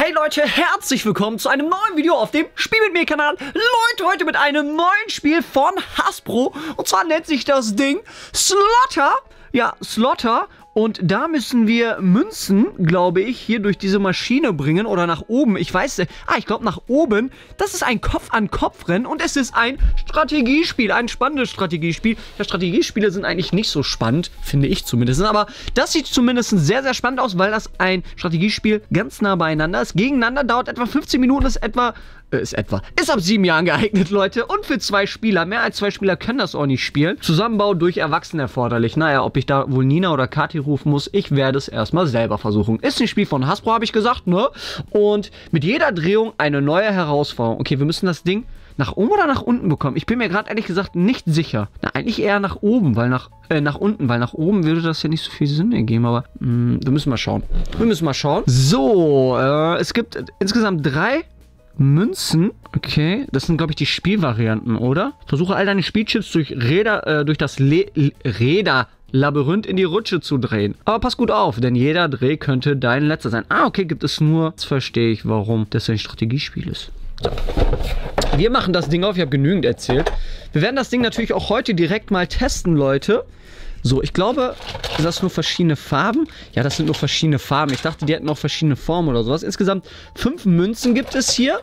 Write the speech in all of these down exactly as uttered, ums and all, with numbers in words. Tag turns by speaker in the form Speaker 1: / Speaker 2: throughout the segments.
Speaker 1: Hey Leute, herzlich willkommen zu einem neuen Video auf dem Spiel mit mir Kanal. Leute, heute mit einem neuen Spiel von Hasbro. Und zwar nennt sich das Ding Slaughter. Ja, Slaughter. Und da müssen wir Münzen, glaube ich, hier durch diese Maschine bringen oder nach oben. Ich weiß nicht. Ah, ich glaube nach oben. Das ist ein Kopf-an-Kopf-Rennen und es ist ein Strategiespiel, ein spannendes Strategiespiel. Ja, Strategiespiele sind eigentlich nicht so spannend, finde ich zumindest. Aber das sieht zumindest sehr, sehr spannend aus, weil das ein Strategiespiel ganz nah beieinander ist. Gegeneinander dauert etwa fünfzehn Minuten, ist etwa... Ist etwa. Ist ab sieben Jahren geeignet, Leute. Und für zwei Spieler. Mehr als zwei Spieler können das auch nicht spielen. Zusammenbau durch Erwachsene erforderlich. Naja, ob ich da wohl Nina oder Kathi rufen muss, ich werde es erstmal selber versuchen. Ist ein Spiel von Hasbro, habe ich gesagt, ne? Und mit jeder Drehung eine neue Herausforderung. Okay, wir müssen das Ding nach oben oder nach unten bekommen. Ich bin mir gerade ehrlich gesagt nicht sicher. Na, eigentlich eher nach oben, weil nach, äh, nach unten, weil nach oben würde das ja nicht so viel Sinn ergeben. Aber mh, wir müssen mal schauen. Wir müssen mal schauen. So, äh, es gibt insgesamt drei Münzen, okay, das sind, glaube ich, die Spielvarianten, oder? Versuche all deine Spielchips durch Räder, äh, durch das Le Räderlabyrinth in die Rutsche zu drehen. Aber pass gut auf, denn jeder Dreh könnte dein letzter sein. Ah, okay, gibt es nur... Jetzt verstehe ich, warum das ein Strategiespiel ist. So. Wir machen das Ding auf, ich habe genügend erzählt. Wir werden das Ding natürlich auch heute direkt mal testen, Leute. So, ich glaube, sind das nur verschiedene Farben? Ja, das sind nur verschiedene Farben. Ich dachte, die hätten noch verschiedene Formen oder sowas. Insgesamt fünf Münzen gibt es hier.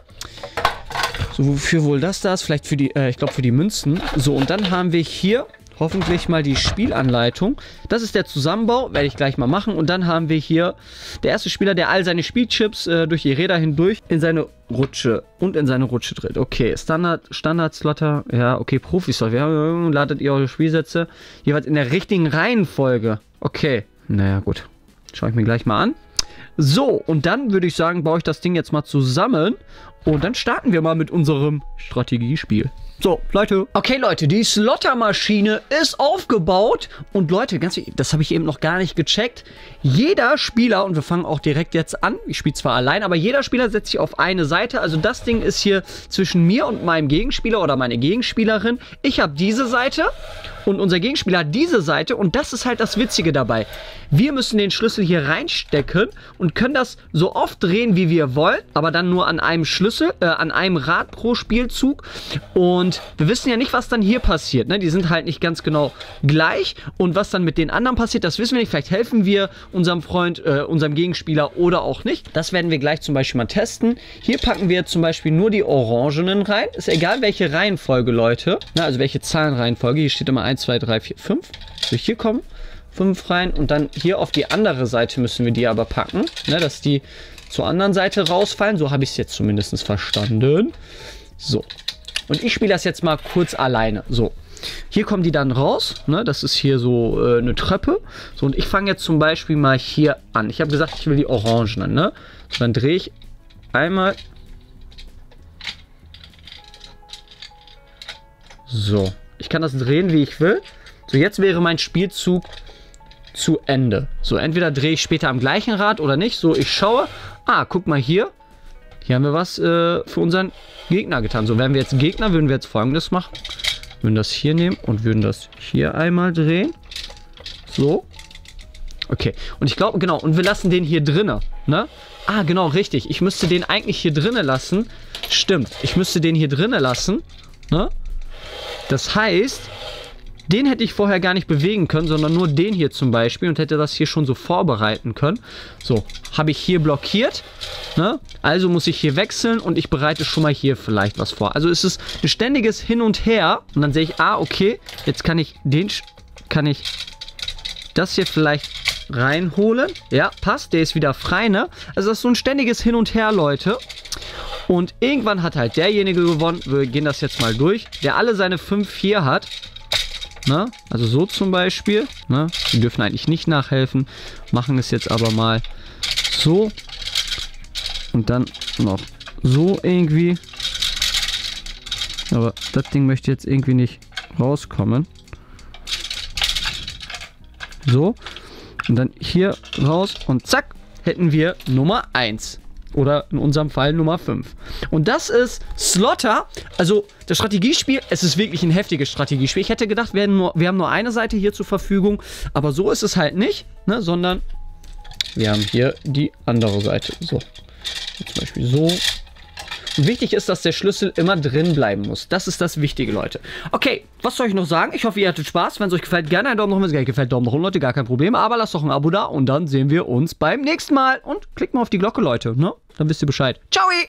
Speaker 1: So, wofür wohl das da ist? Vielleicht für die, äh, ich glaube für die Münzen. So, und dann haben wir hier hoffentlich mal die Spielanleitung. Das ist der Zusammenbau, werde ich gleich mal machen. Und dann haben wir hier der erste Spieler, der all seine Spielchips äh, durch die Räder hindurch in seine Rutsche und in seine Rutsche dreht. Okay, Standard, Standard Slaughter, ja, okay, Profi-Slaughter. Ja, ladet ihr eure Spielsätze jeweils in der richtigen Reihenfolge. Okay, naja, gut. Schaue ich mir gleich mal an. So, und dann würde ich sagen, baue ich das Ding jetzt mal zusammen. Und dann starten wir mal mit unserem Strategiespiel. So, Leute. Okay, Leute, die Slaughter-Maschine ist aufgebaut. Und Leute, ganz wichtig, das habe ich eben noch gar nicht gecheckt. Jeder Spieler, und wir fangen auch direkt jetzt an, ich spiele zwar allein, aber jeder Spieler setzt sich auf eine Seite. Also das Ding ist hier zwischen mir und meinem Gegenspieler oder meine Gegenspielerin. Ich habe diese Seite und unser Gegenspieler hat diese Seite. Und das ist halt das Witzige dabei. Wir müssen den Schlüssel hier reinstecken und können das so oft drehen, wie wir wollen, aber dann nur an einem Schlüssel, äh, an einem Rad pro Spielzug. Und wir wissen ja nicht, was dann hier passiert. Ne? Die sind halt nicht ganz genau gleich. Und was dann mit den anderen passiert, das wissen wir nicht. Vielleicht helfen wir unserem Freund, äh, unserem Gegenspieler oder auch nicht. Das werden wir gleich zum Beispiel mal testen. Hier packen wir zum Beispiel nur die Orangenen rein. Ist egal, welche Reihenfolge, Leute. Na, also welche Zahlenreihenfolge. Hier steht immer eins, zwei, drei, vier, fünf. So, hier kommen fünf rein. Und dann hier auf die andere Seite müssen wir die aber packen. Ne, dass die zur anderen Seite rausfallen. So habe ich es jetzt zumindest verstanden. So. Und ich spiele das jetzt mal kurz alleine. So, hier kommen die dann raus. Ne? Das ist hier so äh, eine Treppe. So, und ich fange jetzt zum Beispiel mal hier an. Ich habe gesagt, ich will die Orangenen. Ne? So, dann drehe ich einmal. So, ich kann das drehen, wie ich will. So, jetzt wäre mein Spielzug zu Ende. So, entweder drehe ich später am gleichen Rad oder nicht. So, ich schaue. Ah, guck mal hier. Hier haben wir was äh, für unseren Gegner getan. So, wären wir jetzt Gegner, würden wir jetzt Folgendes machen. Würden das hier nehmen und würden das hier einmal drehen. So. Okay. Und ich glaube, genau, und wir lassen den hier drinnen. Ne? Ah, genau, richtig. Ich müsste den eigentlich hier drinnen lassen. Stimmt. Ich müsste den hier drinnen lassen. Ne? Das heißt, den hätte ich vorher gar nicht bewegen können, sondern nur den hier zum Beispiel und hätte das hier schon so vorbereiten können. So, habe ich hier blockiert. Ne? Also muss ich hier wechseln und ich bereite schon mal hier vielleicht was vor. Also es ist ein ständiges Hin und Her und dann sehe ich, ah, okay, jetzt kann ich den, kann ich das hier vielleicht reinholen. Ja, passt, der ist wieder frei, ne? Also das ist so ein ständiges Hin und Her, Leute. Und irgendwann hat halt derjenige gewonnen, wir gehen das jetzt mal durch, der alle seine fünf hier hat. Ne? Also so zum Beispiel. Ne? Die dürfen eigentlich nicht nachhelfen. Machen es jetzt aber mal so. Und dann noch so irgendwie. Aber das Ding möchte jetzt irgendwie nicht rauskommen. So. Und dann hier raus und zack, hätten wir Nummer eins. Oder in unserem Fall Nummer fünf. Und das ist Slaughter. Also das Strategiespiel, es ist wirklich ein heftiges Strategiespiel. Ich hätte gedacht, wir, nur, wir haben nur eine Seite hier zur Verfügung. Aber so ist es halt nicht, ne? Sondern wir haben hier die andere Seite. So. Zum Beispiel so. Und wichtig ist, dass der Schlüssel immer drin bleiben muss. Das ist das Wichtige, Leute. Okay, was soll ich noch sagen? Ich hoffe, ihr hattet Spaß. Wenn es euch gefällt, gerne einen Daumen nach oben. Wenn es euch gefällt, Daumen nach oben, Leute. Gar kein Problem. Aber lasst doch ein Abo da und dann sehen wir uns beim nächsten Mal. Und klickt mal auf die Glocke, Leute. Ne? Dann wisst ihr Bescheid. Ciao!